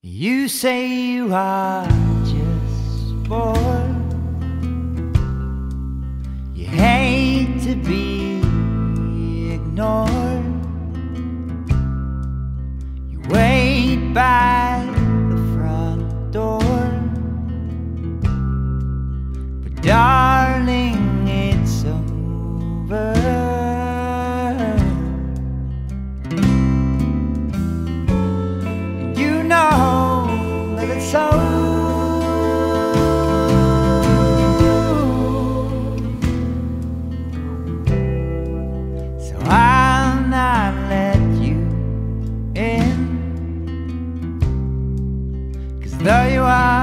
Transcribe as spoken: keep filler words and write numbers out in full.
You say you are just bored. You hate to be ignored. You wait by the front door. But darling, it's over. You know that it's so. So I'll not let you in, 'cause though you are